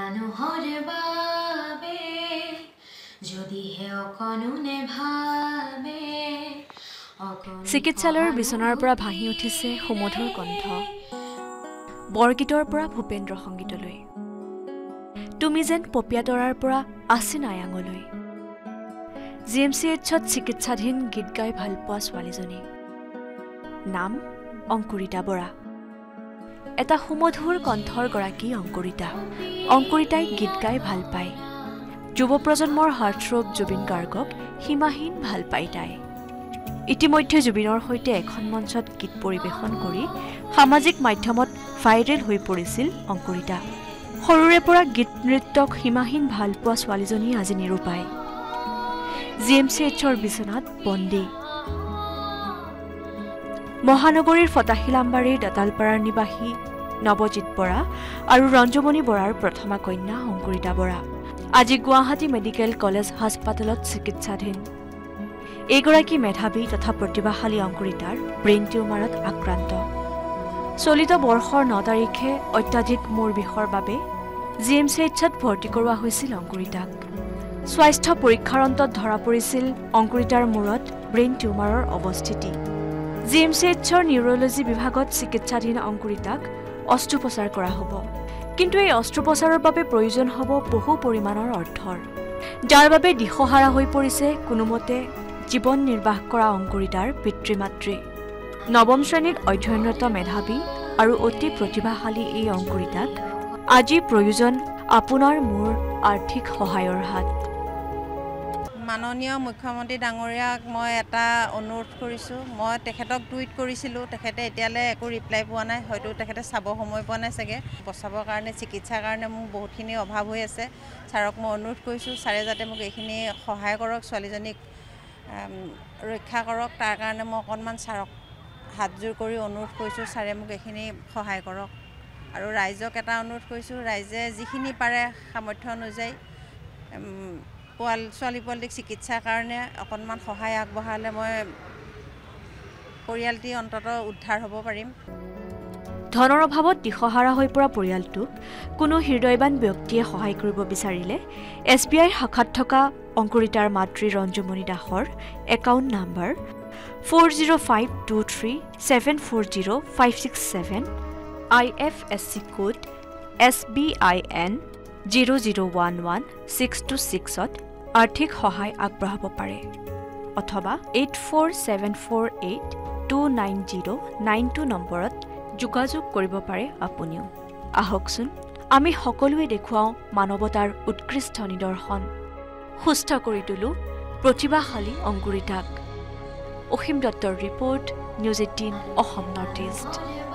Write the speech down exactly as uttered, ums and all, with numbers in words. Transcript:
মানুহৰ বাবে যদিহে অকণুনে ভাবে চিকিৎসালয়ৰ বিচনাৰ পৰা ভাহি উঠিছে সুমধুৰ কণ্ঠ বৰগীতৰ পৰা ভূপেন্দ্ৰ সংগীতলৈ তুমি যেন পপিয়াতৰাৰ পৰা আছিন আয়াঙলৈ জি এম চি এইচত চিকিৎসাধীন গীত গাই ভাল পোৱা ছোৱালীজনী নাম অংকুৰিতা বৰা এটা সুমধুৰ কণ্ঠৰ গৰাকী অংকুৰিতা অংকুৰিতাই গীত গাই ভাল পায় যুৱ প্ৰজন্মৰ হাৰ্টথ্ৰব জুবিন গাৰ্গক সীমাহীন ভাল পায় তাই ইতিমধ্যে জুবিনৰ সৈতে এখন মঞ্চত গীত পৰিৱেশন কৰি সামাজিক মাধ্যমত ভাইৰেল হৈ পৰিছিল অংকুৰিতা সৰুৰে পৰা গীত নৃত্যক সীমাহীন ভাল পোৱা ছোৱালীজনী আজি নিৰূপায় জি এম চি এইচৰ বিচনাত বন্দী মহানগৰীৰ ফটাশিলাম্বাৰীৰ দাতালপাৰাৰ নিবাসী নৱজিৎ বৰা আৰু ৰঞ্জমণি বৰাৰ প্ৰথমা কন্যা অংকুৰিতা বৰা আজি গুৱাহাটী মেডিকেল কলেজ হাস্পাতালত চিকিৎসাধীন এইগৰাকী মেধাৱী তথা প্ৰতিভাশালী অংকুৰিতাৰ ব্ৰেইন টিউমাৰত আক্ৰান্ত চলিত বৰ্ষৰ ন তাৰিখে অত্যাধিক মূৰ বিষৰ বাবে জি এম চি এইচত ভৰ্তি কৰোৱা হৈছিল অংকুৰিতাক স্বাস্থ্য পৰীক্ষাৰ অন্তত ধৰা পৰিছিল অংকুৰিতাৰ মূৰত ব্ৰেইন টিউমাৰৰ অৱস্থিতি জি এম চি এইচৰ নিউৰলজি বিভাগত চিকিৎসাধীন অংকুৰিতাক অস্ত্ৰোপচাৰ কৰা হ'ব কিন্তু এই অস্ত্ৰোপচাৰৰ বাবে প্ৰয়োজন হ'ব বহু পৰিমাণৰ অৰ্থৰ যাৰ বাবে দিশহাৰা হৈ পৰিছে কোনোমতে জীৱন নিৰ্বাহ কৰা অংকুৰিতাৰ পিতৃ মাতৃ নৱম শ্ৰেণীত অধ্যয়নৰত মেধাৱী আৰু অতি প্ৰতিভাশালী এই অংকুৰিতাক আজি প্ৰয়োজন আপোনাৰ মোৰ আৰ্থিক সহায়ৰ হাত মাননীয় মুখ্যমন্ত্ৰী ডাঙৰীয়াক মই এটা অনুৰোধ কৰিছোঁ মই তেখেতক টুইট কৰিছিলোঁ তেখেতে এতিয়ালৈ একো ৰিপ্লাই পোৱা নাই হয়তো তেখেতে চাব সময় পোৱা নাই চাগে বচাবৰ কাৰণে চিকিৎসাৰ কাৰণে মোক বহুতখিনি অভাৱ হৈ আছে ছাৰক মই অনুৰোধ কৰিছোঁ ছাৰে যাতে মোক এইখিনি সহায় কৰক ছোৱালীজনীক ৰক্ষা কৰক তাৰ কাৰণে মই অকণমান ছাৰক হাতযোৰ কৰি অনুৰোধ কৰিছোঁ ছাৰে মোক এইখিনি সহায় কৰক আৰু ৰাইজক এটা অনুৰোধ কৰিছোঁ ৰাইজে যিখিনি পাৰে সামৰ্থ্য অনুযায়ী পোৱাল ছোৱালী পোৱালীক চিকিৎসাৰ কাৰণে অকণমান সহায় আগবঢ়ালে মই পৰিয়ালটি অন্ততঃ উদ্ধাৰ হ'ব পাৰিম ধনৰ অভাৱত দিশহাৰা হৈ পৰা পৰিয়ালটোক কোনো হৃদয়বান ব্যক্তিয়ে সহায় কৰিব বিচাৰিলে এছ বি আইৰ শাখাত থকা অংকুৰিতাৰ মাতৃ ৰঞ্জমণি দাসৰ account number four zero' five two three seven four zero' five six seven I F S C code S B I N zero' zero' one one six two ছিক্সত আৰ্থিক সহায় আগবঢ়াব পাৰে অথবা eight four seven four eight two nine zero' nine two নম্বৰত যোগাযোগ কৰিব পাৰে আপুনিও আহকচোন আমি সকলোৱে দেখুৱাওঁ মানৱতাৰ উৎকৃষ্ট নিদৰ্শন সুস্থ কৰি তোলো প্ৰতিভাশালী অংকুৰিতাক অসীম দত্তৰ report news eighteen Assam north east